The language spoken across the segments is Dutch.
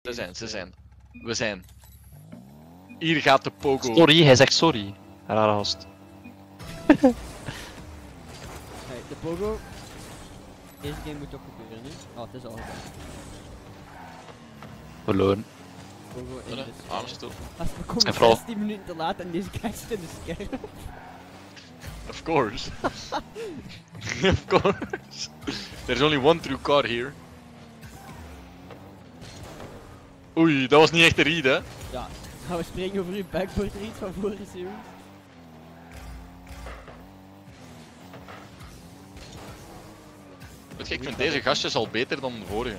Ze zijn. We zijn. Hier gaat de pogo. Sorry, hij zegt sorry. Rare gast. Hey, de pogo. Deze game moet toch gebeuren nu? Oh, het is al gedaan. Verloren. Pogo in de Arms toe. Als we komen En vooral- 16 minuten te laat en deze guy zit in de scherm. Of course. Of course. There's only one true car here. Oei, dat was niet echt een read, hè? Ja, gaan we spreken over uw backboard read van vorige series? Weet je, ik vind deze gastjes al beter dan de vorige.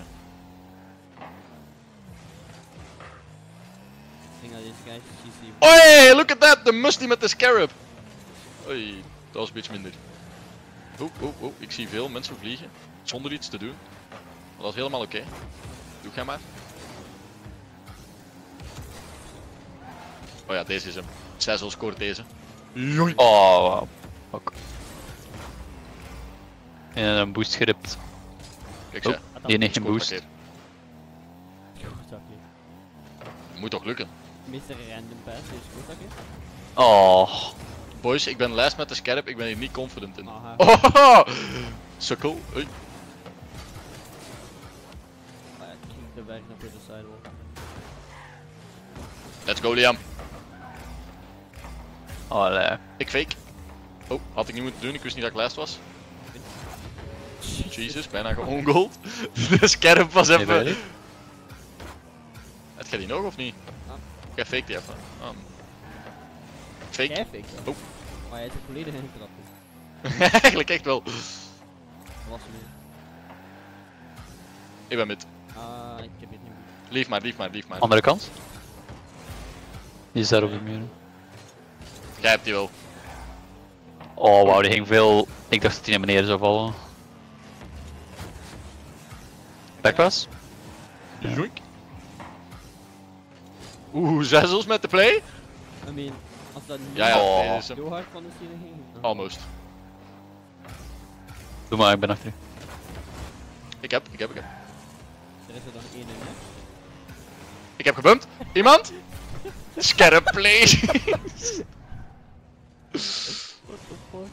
Ik denk dat deze guy cheesy. Oei, look at that! De musty met de scarab! Oei, dat was een beetje minder. Oeh, ik zie veel mensen vliegen. Zonder iets te doen. Maar dat is helemaal oké. Doe jij maar. Oh ja, deze is hem. Cecil scoort deze. Joink. Oh, wow. Fuck. En een boost geript. Kijk Oh, ze. die heeft geen Scoort boost. een keer. Moet toch lukken? Meester random pass, deze goed dat keer? Oh. Boys, ik ben lijst met de scarab, ik ben hier niet confident in. Aha. Oh, sukkel. Oei. Maar ja, ik ging te werk naar de sidewalk. Let's go, Liam. Allee. Ik fake. Oh, had ik niet moeten doen, ik wist niet dat ik lijst was. Jesus, bijna geongold. De scarab was Nee, even... weet ik. Heb jij die nog of niet? Ja. Jij fake die even. Fake. Jij fake wel. Oh. Maar hij is er volledig ingetrapt. Eigenlijk echt wel. Dat was nu. Ik ben met. Ik heb het niet goed. Lief maar. Andere kant? Die is daar op de muur. Jij hebt die wel. Oh, wauw, die ging veel. Ik dacht dat hij naar beneden zou vallen. Backpass? Ja. Joink. Oeh, zezels met de play? I mean, als dat niet Ja, Oh. deze is hem. zo hard van de scene ging. Almost. Doe maar, ik ben achter u. Ik heb. Er is er dan één in, hè? Ik heb gebumpt. Iemand? Scarab play. What the fuck?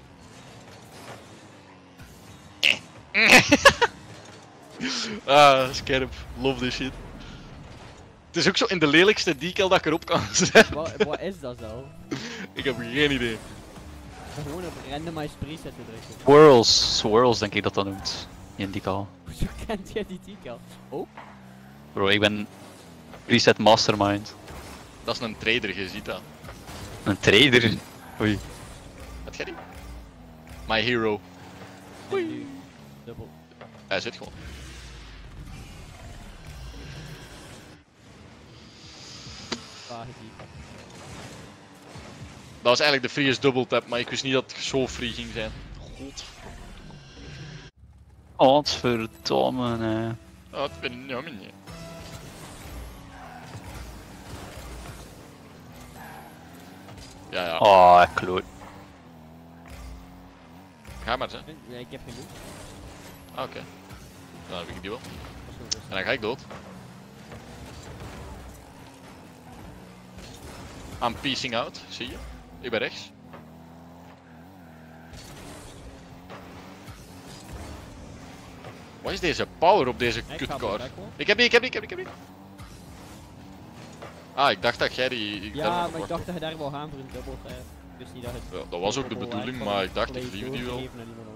Scarab. Love this shit. Het is ook zo in de lelijkste decal dat ik erop kan zetten. Wat is dat zo? Ik heb geen idee. Gewoon op randomized preset te drukken. Swirls denk ik dat dat noemt. In die call. Hoezo kent jij die decal? Oh? Bro, ik ben preset mastermind. Dat is een trader, je ziet dat. Een trader. Oei. Heb jij die? My hero. En nu dubbel. Hij zit gewoon. Vage decal. Dat was eigenlijk de freest double tap, maar ik wist niet dat het zo free ging zijn. God. Oh, wat verdomme, nee. Oh, het ben ik niet. Ja. Oh, kloot. Ga maar, hè. Nee, ik heb geen loot. Ah, oké. Dan heb ik die wel. Dat is zo rustig. En dan ga ik dood. I'm piecing out, zie je? Ik ben rechts. Wat is deze power op deze Ik ga kutcar? wel back hoor. Ik heb die. Ah, ik dacht dat jij die... Ja, maar ik dacht dat je daar wou gaan voor een dubbel tap. Ik wist niet dat het... Ja, dat was ook de bedoeling, maar ik dacht ik vlieg die wel.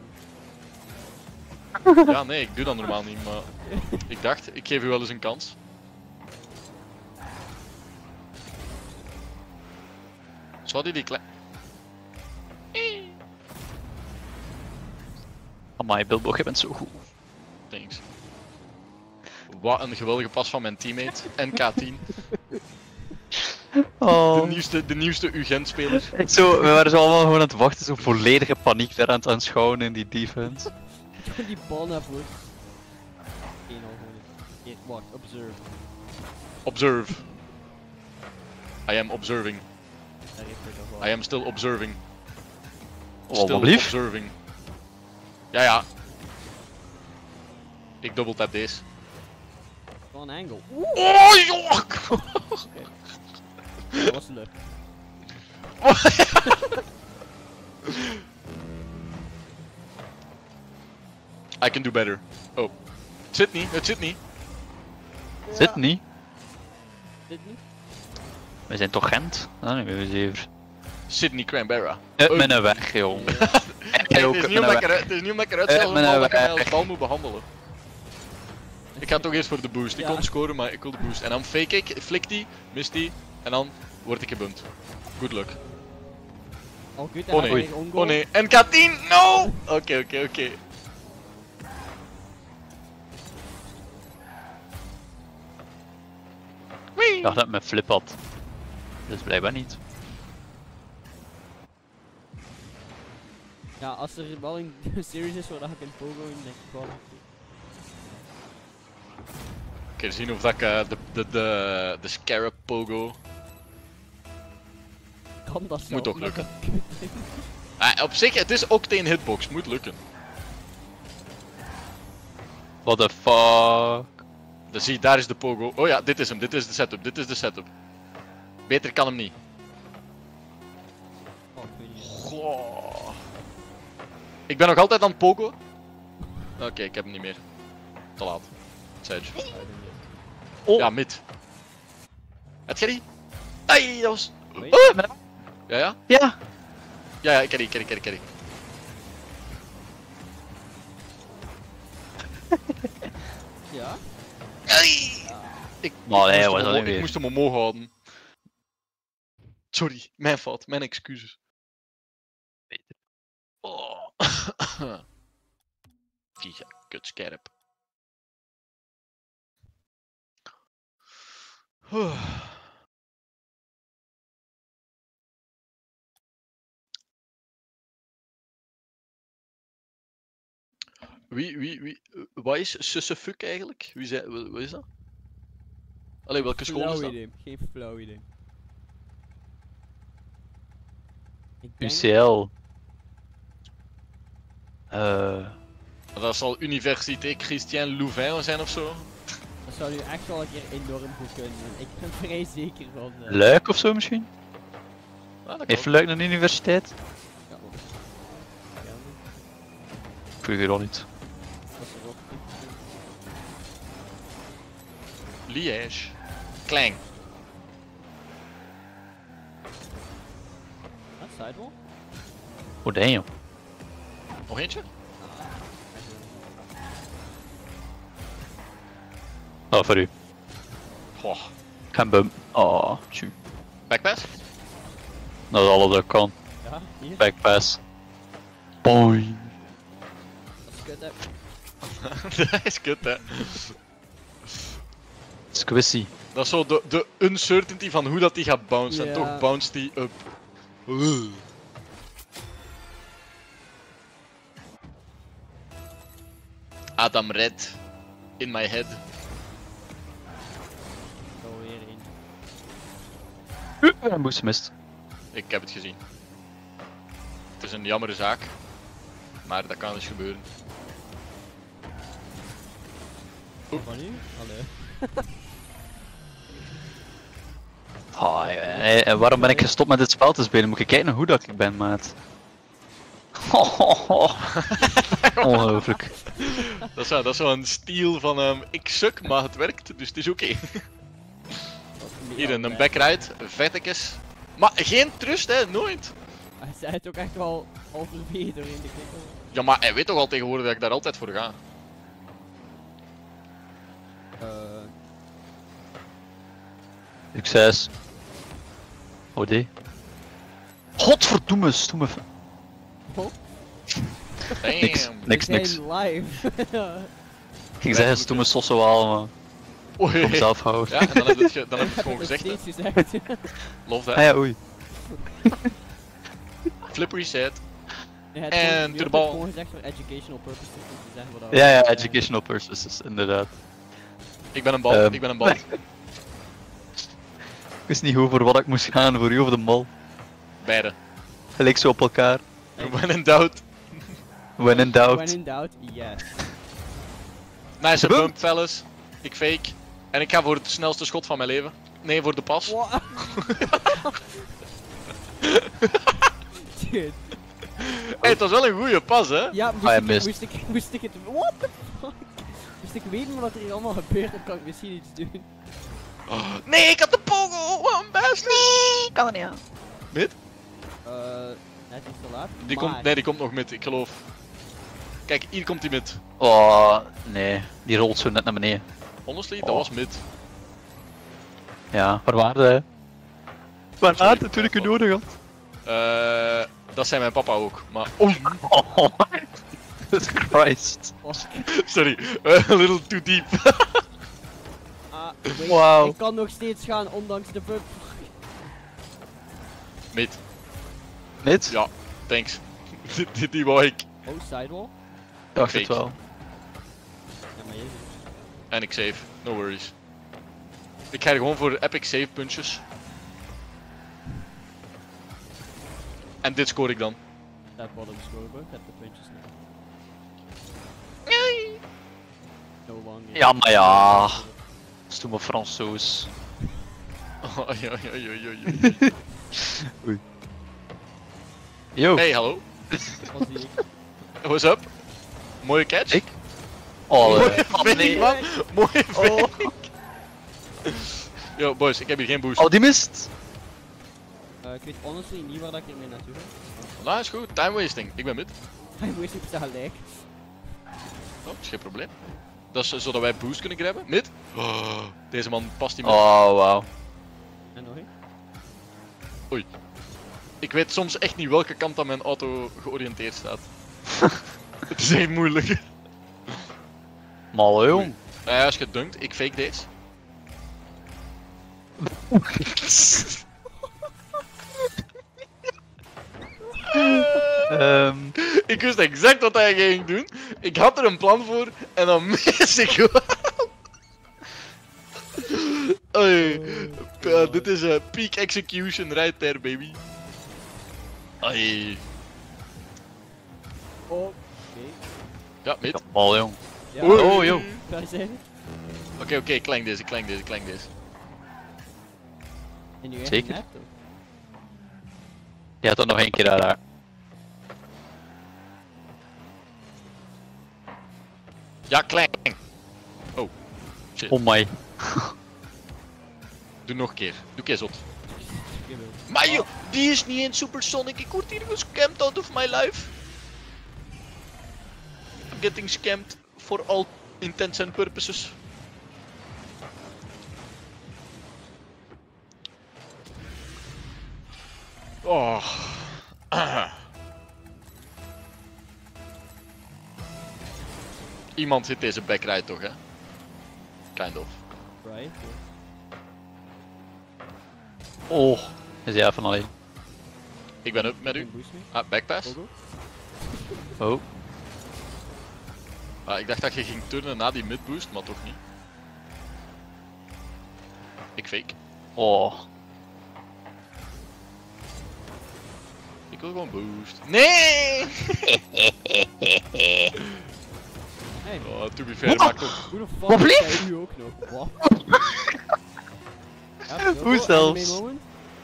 wel. Ja, nee, ik doe dat normaal niet, maar ik dacht, ik geef u wel eens een kans. Zou die klein... Amai, Bilbo, je bent zo goed. Thanks. Wat een geweldige pas van mijn teammate, NK10. Oh. De nieuwste UGent-speler. Zo, we waren zo allemaal gewoon aan het wachten, zo volledige paniek daar aan het aanschouwen in die defense. Gewoon die bal naar voren. 1-0 gewoon. Hier, wacht, observe. Observe. I am observing. Daar heeft hij nog wel. I am still observing. Oh, Still wat blieft? observing. Ja. Ik double tap deze. Van een angle. Oh joh! Dat was leuk. I can do better. Oh. Het zit niet, het zit niet. Zit niet. Dit niet? We zijn toch Gent? Ah, nee, we zijn even. Sydney Cranberra. Met een weg, jong. Hey, het is niet omdat ik eruit stel met dat een ik mij weg. als bal moet behandelen. Ik ga toch eerst voor de boost. Ik Ja. kon scoren, maar ik wil de boost. En dan fake ik, flik die, mis die, en dan word ik gebund. Good luck. Al goed, Oh nee, oh nee. NK10, no! Oké. Ik dacht dat het mijn flip had. Dus blijkbaar niet. Ja, als er wel een series is waar ik in Pogo in denk ik wel. Oké, zien of dat ik de Scarab Pogo. Kan dat zo? Moet toch lukken. Op zich, het is Octane hitbox, moet lukken. What the fuck? Dus zie, daar is de Pogo. Oh ja, dit is hem, dit is de setup. Beter kan hem niet. Oh, ik weet niet. Goh. Ik ben nog altijd aan het Pogo. Oké, ik heb hem niet meer. Te laat. Sage. Oh. Ja, mid. Het jij die? Ai, dat was... Oei. Oh! Ja, ja? Ja. Ja, ik ken die. Ja? Ai! Ik Maar nee, moest was hem dat omhoog- niet ik weer. moest hem omhoog houden. Sorry, mijn fout, mijn excuses. Oh. Vieja, kutskerp. Wat is Sussefuk eigenlijk? Wat is dat? Allee, welke school is Flauw dat? idee, geen flauw idee. Ik denk... UCL. Dat zal Université Christian Louvain zijn of zo. Dat zou nu echt wel een keer enorm goed kunnen. Ik ben vrij zeker van... Luik of zo misschien? Ah, dat Heeft kan. Luik een universiteit? Ja, hoor. Ja, Ik weet het al niet. dat is er ook. Liège. Klein. Ah, sidewall? Oh damn. Nog eentje? Oh, voor u. Goh. Ik ga bum. Oh, tju. Backpass? Dat is alles dat ik kan. Ja, hier. Backpass. Boing. Dat is kut, hè. Dat is kut, hè. Squishy. Dat is zo de uncertainty van hoe dat die gaat bouncen. En Ja. toch bounce die up. Adam Red. In my head. Zo weer in. Een boost mist. Ik heb het gezien. Het is een jammere zaak. Maar dat kan dus gebeuren. Van nu? Allee. Oh, en waarom ben ik gestopt met dit spel te spelen? Moet je kijken naar hoe dat ik ben, maat. Ongelooflijk. Dat is zo'n stijl van ik suk, maar het werkt, dus het is oké. Hier een backride, vettekes. Maar geen trust, hè, nooit. Hij zei het ook echt wel halverwege doorheen de knikkel. Ja, maar hij weet toch al tegenwoordig dat ik daar altijd voor ga. Succes. OD. Godverdomme, stomme. Oh, Niks, Damn. niks, we niks. zijn live. Ik zeg stomme sossen wel, maar Oei. ik kom zelf houden. Ja, en dan heb je het, dan heb je het Ik gewoon heb gezegd, hè. steeds gezegd. Love Ah that. ja, oei. Flip reset. Je hebt En gewoon- to je the hebt ball. gewoon gezegd voor educational purposes. om te zeggen wat Ja, ja, we- educational purposes, inderdaad. Ik ben een bal, Ehm. ik ben een bal. Ik wist niet hoe voor wat ik moest gaan, voor u of de mol. Beide. Gelijk zo op elkaar. When in doubt. When in When doubt. in doubt, yes. Nice Gebumpt. bump, fellas. Ik fake. En ik ga voor het snelste schot van mijn leven. Nee, voor de pas. Wow. Shit. Hey, het was wel een goede pas, hè? Ja, hij moest mist. ik het... What the fuck? Moest ik weten wat er hier allemaal gebeurt, dan kan ik misschien iets doen. Nee, ik had de pogo! Wat een best! Nee, kan er niet aan. Mid? Net iets te laat. Die maar... komt, nee, die komt nog mid, ik geloof. Kijk, hier komt hij mid. Oh, nee. Die rolt zo net naar beneden. Honestly, dat Oh. was mid. Ja, waar waren ze? Waar waren ze toen ik u nodig had? Dat zijn mijn papa ook, maar... Oh, Oh, Jesus Christ. sorry. A little too deep. Wait, Wauw. ik kan nog steeds gaan, ondanks de bug. Mid. Niet? Ja, thanks. Die wou ik. Oh, sidewall? Dacht het wel. Ja, maar jezus. En ik save, no worries. Ik ga er gewoon voor epic save punches. En dit score ik dan. Dat bottom scorer, dat de puntjes niet. No longer. Ja, maar ja. Stomme Fransoos. Oh, ja, ja, ja, ja, ja. Oei. Yo. Hey, hallo. Wat zie ik? What's up? Mooie catch. Ik? Oh, Mooie oh, fake, nee. man. Mooie fake. Oh. Yo, boys, ik heb hier geen boost. Oh, die mist. Ik weet honestly niet waar dat ik ermee naartoe ga. Nou, is goed. Time wasting. Ik ben mid. Hij moest niet staan lijk. Oh, is geen probleem. Dat is zodat wij boost kunnen grabben. Mid. Oh, deze man past niet meer. Oh, wauw. En nog één. Ik weet soms echt niet welke kant dat mijn auto georiënteerd staat. Het is echt moeilijk. Mal, jong. Nou ja, als je dunkt, ik fake deze. Ik wist exact wat hij ging doen. Ik had er een plan voor en dan mis ik gewoon. Oei. Ja, dit is peak execution right there, baby. Ai. Oh, oké. Ja, mid. Mal, jong. Ja, Oei. Oh, joh. Waar zijn we? Oké, klein deze. En nu echt Zeker. net, toch? Die had dat nog één keer daar. Ja, klein. Oh, shit. Oh my. Doe nog een keer. Doe een keer zot. Jawel. Maar joh, die is niet in Supersonic. Ik word hier gescamd out of my life. I'm getting scammed for all intents and purposes. Oh. Iemand hit deze backride toch, hè? Kind of. Right. Oh. Is hij even alleen. Ik ben up met u. Geen boost meer. Ah, backpass. Pogo. Oh. Ah, ik dacht dat je ging turnen na die midboost, maar toch niet. Ik fake. Oh. Ik wil gewoon boost. Nee! Hey, Oh, to be fair, maakt ook. hoe de fuck Wat blieft? is hij nu ook nog? Wat? Ja, Hoe zelfs? moment.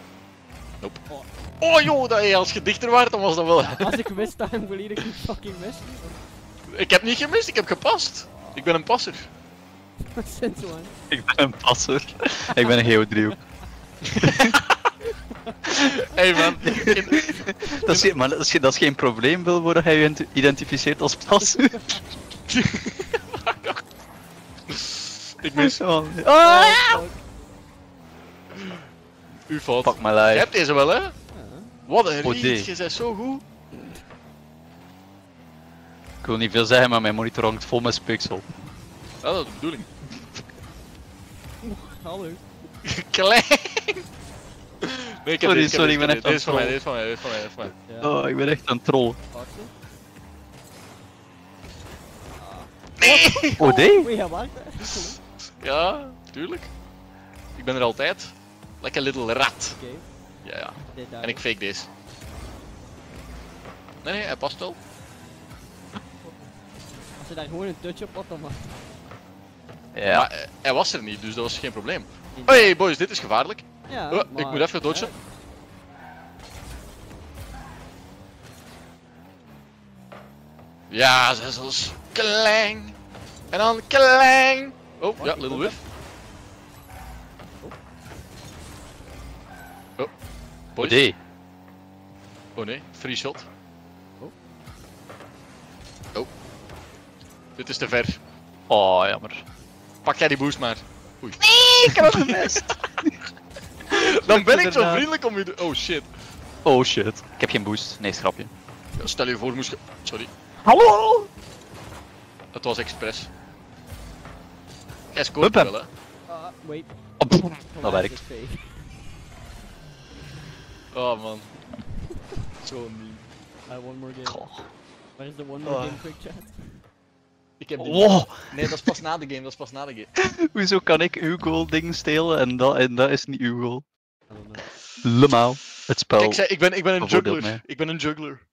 Oh joh, dat, als je dichter waart, dan was dat wel. Als ik wist dat hem volledig niet fucking mist. Ik heb niet gemist, ik heb gepast. Ik ben een passer. Sinds one. Ik ben een passer. Ik ben een geodriehoek. Hey man. Maar dat is geen probleem, Wil, worden hij je identificeert als passer. Ik mis. Oh, Fuck. Uw fout. fuck my Je life. hebt deze wel, hè? Ja. Wat een Oh, reet, die. je bent zo goed. Ik wil niet veel zeggen, maar mijn monitor hangt vol met pixel. Ja, dat is de bedoeling. Hallo. Klein. Nee, ik heb Sorry, deze, sorry, ik ben echt deze is van mij, aan deze is van mij, deze is van mij, deze is van mij. Ja. Oh, ik ben echt een troll. Pak ze. Nee! Oh, nee? Wait, ja, wacht. Ja, tuurlijk. Ik ben er altijd. Like a little rat. Oké, Ja, ja. dit daar. En ik fake deze. Nee, nee, hij past wel. Als je daar gewoon een touch op had, dan mag. Ja. Maar hij was er niet, dus dat was geen probleem. Hey boys, dit is gevaarlijk. Ja, Ik maar- moet even dodgen. Ja, zessels. Klang. En dan klang. Oh, ja, little whiff. Oh. Boys. Nee. Oh nee, free shot. Oh. Oh. Dit is te ver. Oh, jammer. Pak jij die boost maar. Oei. Ik heb hem gemist. Dan ben ik zo inderdaad. vriendelijk om je te... Oh shit. Oh shit. Ik heb geen boost. Nee, schrapje. Ja, stel je voor, moest je... Sorry. Hallo! Het was expres. Jij scoort Hup hem. wel, hè? Wait. Dat werkt. Oh man. Zo meme. One more game. Goh. Waar is de one more game quick chat? Ik heb die... Wow. Nee, dat is pas na de game, dat is pas na de game. Hoezo kan ik uw goal ding stelen en dat is niet uw goal? I don't know. Lemaal. Het spel. Kijk, ik ben een bevoordeelt juggler. mij. Ik ben een juggler.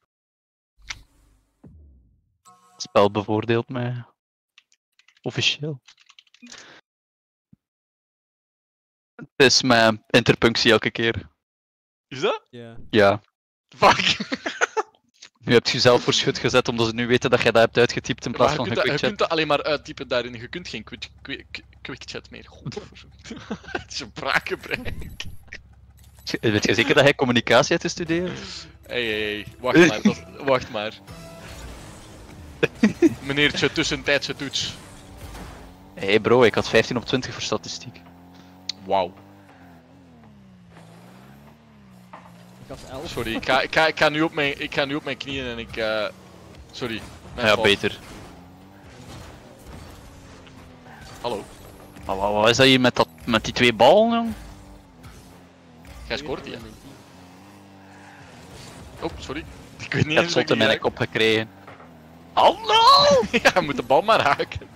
Het spel bevoordeelt mij. Officieel. Het is mijn interpunctie elke keer. Is dat? Ja. Ja. Fuck. Nu heb je jezelf voor schut gezet omdat ze nu weten dat jij dat hebt uitgetypt in plaats Maar van je, een kunt dat, je quick kunt dat alleen maar uittypen daarin. Je kunt geen quick chat meer. Godverdomme. Het is een braakgebruik. Weet je zeker dat hij communicatie hebt gestudeerd? Hey, wacht maar. Wacht maar. Meneertje, tussentijdse toets. Hé bro, ik had 15 op 20 voor statistiek. Wauw. Ik had 11. Sorry, ik ga nu op mijn knieën en ik... sorry. Mijn Ja, fout. beter. Hallo. Maar wat is dat hier met die twee ballen, jong? Jij scoort die, hè? Oh, sorry. Ik weet niet Ik heb eens zot in dat mijn ik die kop gekregen. Hallo! raak. Ja, je moet de bal maar haken.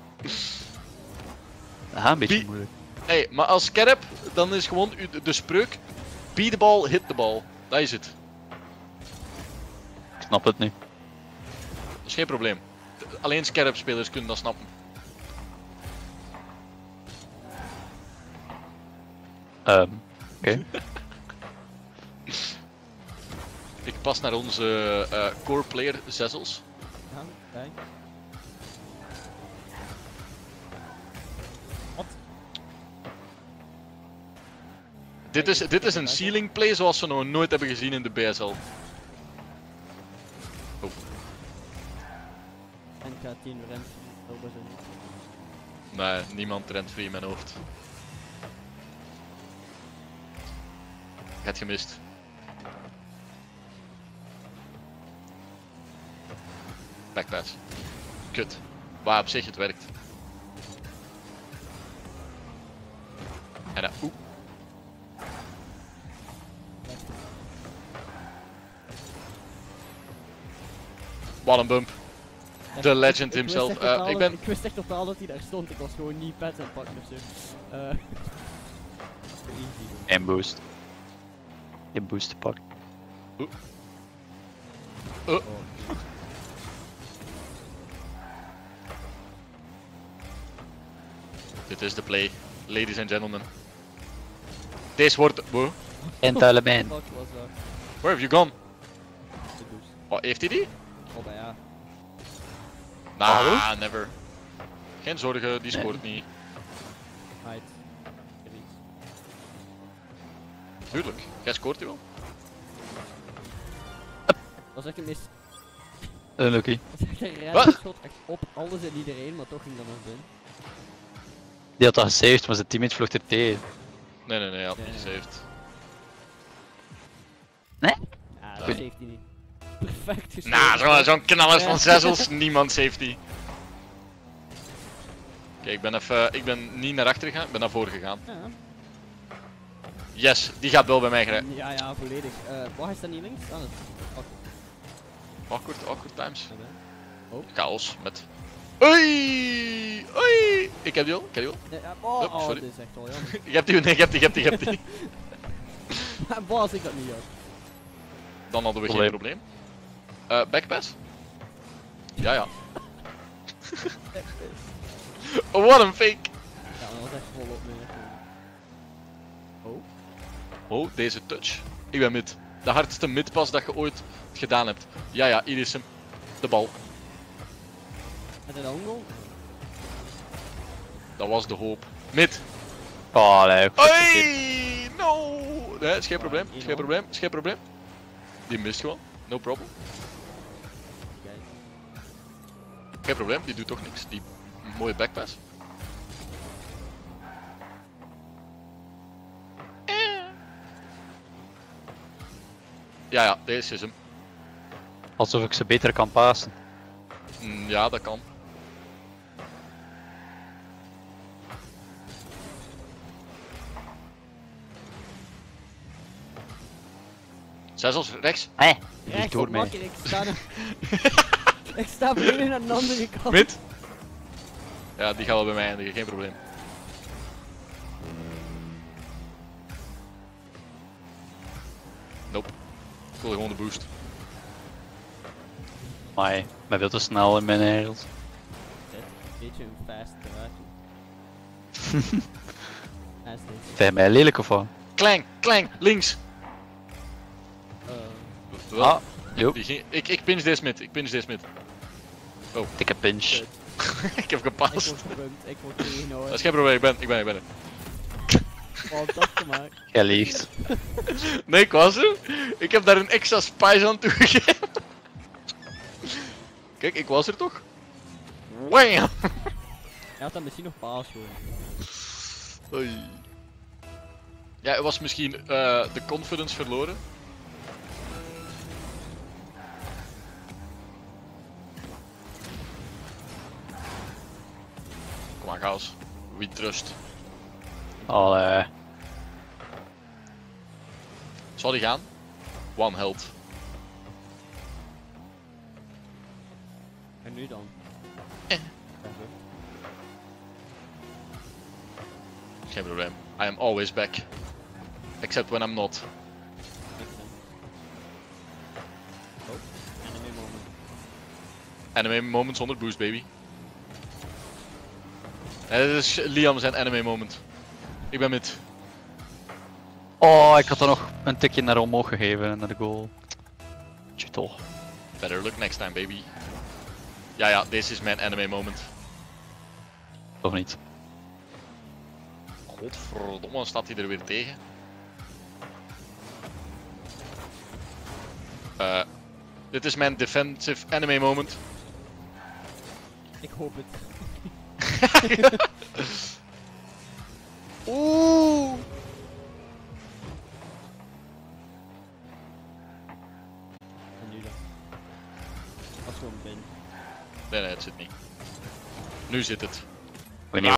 Aha, een beetje Wie- moeilijk. Hey, maar als scherp, dan is gewoon de spreuk. Be de bal, hit de bal. Dat is het. Ik snap het nu. Dat is geen probleem. Alleen scherp spelers kunnen dat snappen. Oké. Ik pas naar onze core player Zessels. Ja, kijk. Wat? Dit is een ceiling play zoals we nog nooit hebben gezien in de BSL. Oh. En ik ga 10 rent. Nee, niemand rent free in mijn hoofd. Ik had gemist. Backpass. Kut. Waar op zich het werkt. En dan, oeh. Wat een bump. The legend himself. Ik ben... Ik wist echt totaal dat hij daar stond. Ik was gewoon niet pets aan het pakken ofzo. Easy. En boost. Je boost te pakken. Dit is de play, ladies and gentlemen. Deze wordt... Wow. En het element. Fuck was dat? Where have you gone? De boost. Oh, heeft hij die? Oh, bij ja. Nah, never. Geen zorgen, die scoort niet. Right. Zoiets. Tuurlijk, jij scoort die wel. Dat was echt een mis. Unlucky. Dat was echt een Wat? rare schot. Echt op alles en iedereen, maar toch ging dat nog binnen. Die had dat gesaved, maar zijn teammate vloog er tegen. Nee, hij had Ja, niet ja. gesaved. Ja, Ja. dat heeft hij niet. Perfect gespeeld. Nou, zo'n knallers van Ja. Zessels, niemand safety. Kijk, ik ben niet naar achter gegaan, ik ben naar voren gegaan. Ja, Yes, die gaat wel bij mij grijpen. ja, volledig. Waar is dat niet links? Ah, dat Awkward times. Oh. Chaos met... Oei! Oei! Ik heb die al, Ja, oh, sorry. dit is echt wel jammer. Je hebt die, nee, je hebt die. Waar als ik dat niet had? Dan hadden we geen probleem. Backpass? Ja. Oh, wat een fake! Ja, dat was echt volop mee. Oh. Oh, deze touch. Ik ben mid. De hardste midpas dat je ooit gedaan hebt. Ja, ja, hier is hem. De bal. Had hij dat ongoal? Dat was de hoop. Mid. Oh, nee. Oei! No! Nee, is geen probleem. Is geen probleem. Is geen probleem. Die mist gewoon. No problem. Kijk. Geen probleem. Die doet toch niks. Die mooie backpass. Ja, ja, deze is hem. Alsof ik ze beter kan passen. Ja, dat kan. Zes als rechts. Hé, Rechts niet door op mij. makker, ik sta er. Ik sta beneden aan de andere kant. Mid. Ja, die gaat wel bij mij eindigen, geen probleem. Nope. Ik wil gewoon de boost. Maar ik ben veel te snel in mijn wereld. Een beetje een fast eruit. Fast is. Vind je mij lelijk of wat? Klang, klang, links. Wel, Ah, joep. ik pinch deze mid, ik pinch deze mid. Dikke pinch. Kut. Ik heb Ik gepast. word gebumpt, ik word Dat tegenhouden. is geen probleem, ik ben er. Wat dat gemaakt. Jij liegt. Nee, ik was er. Ik heb daar een extra spice aan toegegeven. Kijk, ik was er toch? Wham! Hij had dan misschien nog paas gewoon. Oei. Ja, hij was misschien de confidence verloren. Kom maar, chaos. We trust. Allee. Zal die gaan? One health. En nu dan? Geen probleem. I am always back. Except when I'm not. Oh, enemy moment. Anime moment zonder boost, baby. Dit is Liam zijn anime moment. Ik ben mid. Oh, ik had er nog een tikje naar omhoog gegeven, naar de goal. Tje toch. Better luck next time, baby. Ja, ja, deze is mijn anime moment. Of niet? Godverdomme, staat hij er weer tegen? Dit is mijn defensive anime moment. Ik hoop het. Oeh! En nu dan? Dat is gewoon bin. Nee, nee, het zit niet. Nu zit het. Ik weet niet